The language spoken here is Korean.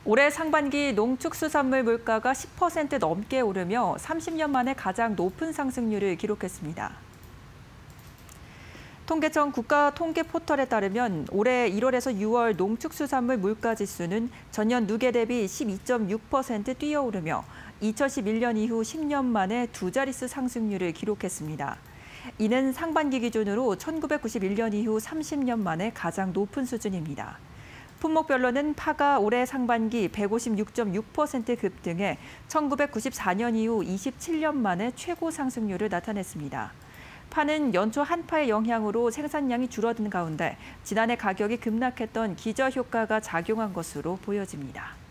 올해 상반기 농축수산물 물가가 10% 넘게 오르며 30년 만에 가장 높은 상승률을 기록했습니다. 통계청 국가통계포털에 따르면 올해 1월에서 6월 농축수산물 물가지수는 전년 누계 대비 12.6% 뛰어오르며 2011년 이후 10년 만에 두 자릿수 상승률을 기록했습니다. 이는 상반기 기준으로 1991년 이후 30년 만에 가장 높은 수준입니다. 품목별로는 파가 올해 상반기 156.6% 급등해 1994년 이후 27년 만에 최고 상승률을 나타냈습니다. 파는 연초 한파의 영향으로 생산량이 줄어든 가운데 지난해 가격이 급락했던 기저효과가 작용한 것으로 보여집니다.